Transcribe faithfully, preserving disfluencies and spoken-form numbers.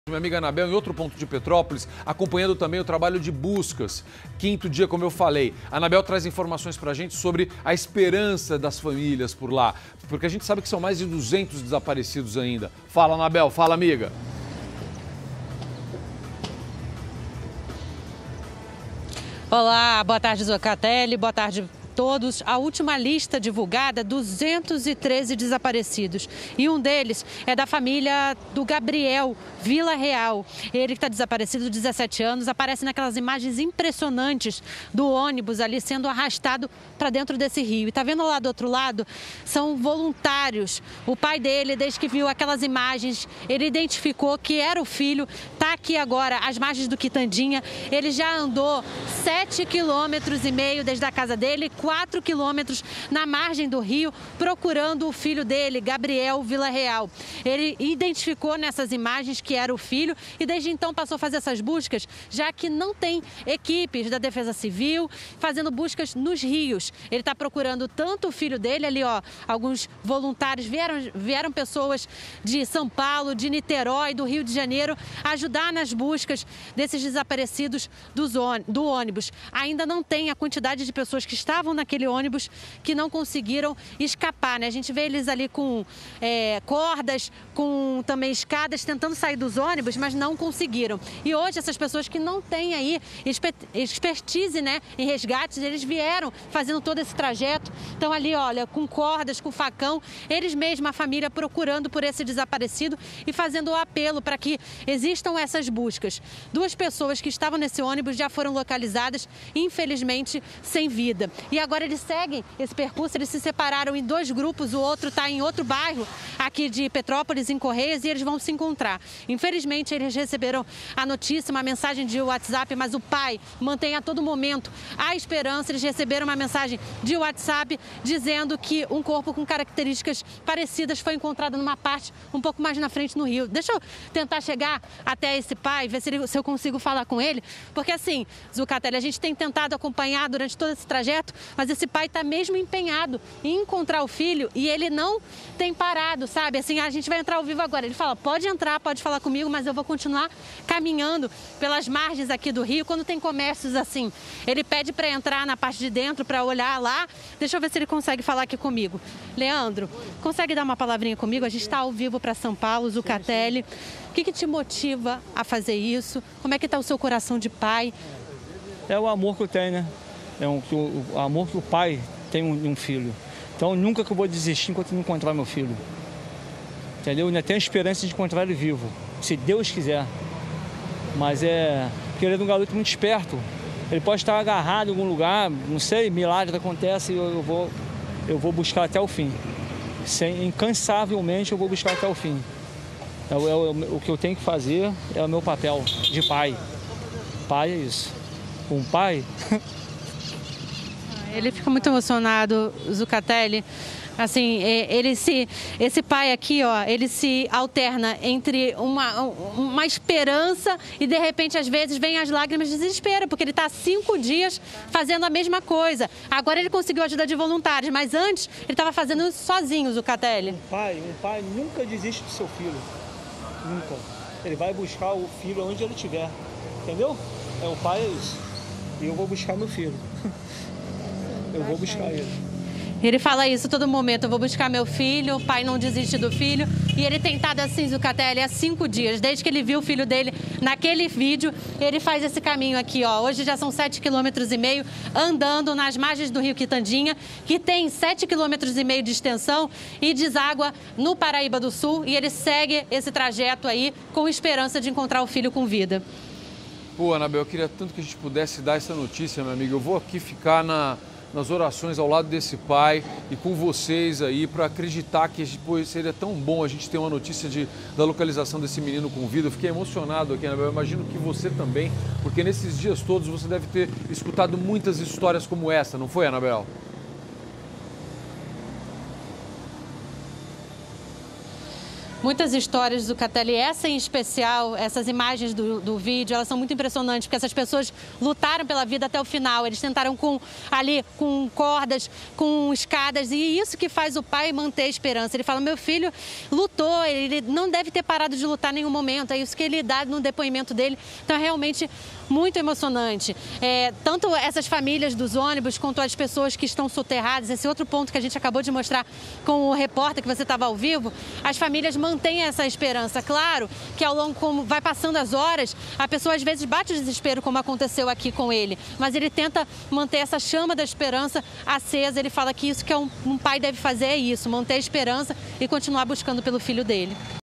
Minha amiga Anabel, em outro ponto de Petrópolis, acompanhando também o trabalho de buscas. Quinto dia, como eu falei. A Anabel traz informações pra gente sobre a esperança das famílias por lá. Porque a gente sabe que são mais de duzentos desaparecidos ainda. Fala, Anabel. Fala, amiga. Olá, boa tarde, Zucatelli. Boa tarde todos. A última lista divulgada, duzentos e treze desaparecidos. E um deles é da família do Gabriel Vila Real. Ele que está desaparecido, dezessete anos, aparece naquelas imagens impressionantes do ônibus ali sendo arrastado para dentro desse rio. E está vendo lá do outro lado? São voluntários. O pai dele, desde que viu aquelas imagens, ele identificou que era o filho. Está aqui agora às margens do Quitandinha. Ele já andou sete quilômetros e meio desde a casa dele, quatro quilômetros na margem do rio, procurando o filho dele, Gabriel Vila Real. Ele identificou nessas imagens que era o filho e desde então passou a fazer essas buscas, já que não tem equipes da Defesa Civil fazendo buscas nos rios. Ele está procurando tanto o filho dele, ali ó, alguns voluntários, vieram, vieram pessoas de São Paulo, de Niterói, do Rio de Janeiro, ajudar nas buscas desses desaparecidos dos do ônibus. Ainda não tem a quantidade de pessoas que estavam naquele ônibus que não conseguiram escapar, né? A gente vê eles ali com é, cordas, com também escadas, tentando sair dos ônibus, mas não conseguiram. E hoje essas pessoas que não têm aí expertise, né, em resgates, eles vieram fazendo todo esse trajeto. Então ali, olha, com cordas, com facão, eles mesmos, a família, procurando por esse desaparecido e fazendo o apelo para que existam essas buscas. Duas pessoas que estavam nesse ônibus já foram localizadas, infelizmente, sem vida. E agora eles seguem esse percurso, eles se separaram em dois grupos, o outro está em outro bairro aqui de Petrópolis, em Correias, e eles vão se encontrar. Infelizmente, eles receberam a notícia, uma mensagem de WhatsApp, mas o pai mantém a todo momento a esperança. Eles receberam uma mensagem de WhatsApp dizendo que um corpo com características parecidas foi encontrado numa parte um pouco mais na frente no rio. Deixa eu tentar chegar até esse pai, ver se, ele, se eu consigo falar com ele, porque assim, Zucatelli, a gente tem tentado acompanhar durante todo esse trajeto, mas esse pai está mesmo empenhado em encontrar o filho e ele não tem parado, sabe? Assim, a gente vai entrar ao vivo agora. Ele fala, pode entrar, pode falar comigo, mas eu vou continuar caminhando pelas margens aqui do rio, quando tem comércios assim. Ele pede para entrar na parte de dentro, para olhar lá. Deixa eu ver se ele consegue falar aqui comigo. Leandro, consegue dar uma palavrinha comigo? A gente está ao vivo para São Paulo, Zucatelli. O que, que te motiva a fazer isso? Como é que está o seu coração de pai? É o amor que eu tenho, né? É um, o amor que o pai tem um, um filho. Então, nunca que eu vou desistir enquanto não encontrar meu filho. Entendeu? Eu ainda tenho a esperança de encontrar ele vivo, se Deus quiser. Mas é... porque ele é um garoto muito esperto. Ele pode estar agarrado em algum lugar, não sei, milagre acontece e eu, eu, vou, eu vou buscar até o fim. Sem, incansavelmente eu vou buscar até o fim. É, é, é, o que eu tenho que fazer é o meu papel de pai. Pai é isso. Um pai... Ele fica muito emocionado, Zucatelli. Assim, ele se, esse pai aqui, ó, ele se alterna entre uma, uma esperança e, de repente, às vezes, vem as lágrimas de desespero, porque ele está há cinco dias fazendo a mesma coisa. Agora ele conseguiu ajuda de voluntários, mas antes ele estava fazendo isso sozinho, Zucatelli. Um pai, um pai nunca desiste do seu filho. Nunca. Ele vai buscar o filho onde ele estiver. Entendeu? É, o pai é isso. E eu vou buscar meu filho. Eu vou buscar ele. Ele fala isso todo momento, eu vou buscar meu filho, o pai não desiste do filho. E ele tem estado assim, Zucatelli, há cinco dias. Desde que ele viu o filho dele naquele vídeo, ele faz esse caminho aqui, ó. Hoje já são sete quilômetros e meio andando nas margens do rio Quitandinha, que tem sete quilômetros e meio de extensão e deságua no Paraíba do Sul. E ele segue esse trajeto aí com esperança de encontrar o filho com vida. Pô, Anabel, eu queria tanto que a gente pudesse dar essa notícia, meu amigo. Eu vou aqui ficar na... nas orações ao lado desse pai e com vocês aí para acreditar que pô, seria tão bom a gente ter uma notícia de, da localização desse menino com vida. Eu fiquei emocionado aqui, Anabel, eu imagino que você também, porque nesses dias todos você deve ter escutado muitas histórias como essa, não foi, Anabel? Muitas histórias do Zucatelli, essa em especial, essas imagens do, do vídeo, elas são muito impressionantes, porque essas pessoas lutaram pela vida até o final. Eles tentaram com, ali com cordas, com escadas, e isso que faz o pai manter a esperança. Ele fala, meu filho lutou, ele não deve ter parado de lutar em nenhum momento. É isso que ele dá no depoimento dele. Então é realmente muito emocionante. É, tanto essas famílias dos ônibus, quanto as pessoas que estão soterradas, esse outro ponto que a gente acabou de mostrar com o repórter, que você estava ao vivo, as famílias mantém essa esperança. Claro que ao longo, como vai passando as horas, a pessoa às vezes bate o desespero, como aconteceu aqui com ele, mas ele tenta manter essa chama da esperança acesa. Ele fala que isso que é um, um pai deve fazer é isso, manter a esperança e continuar buscando pelo filho dele.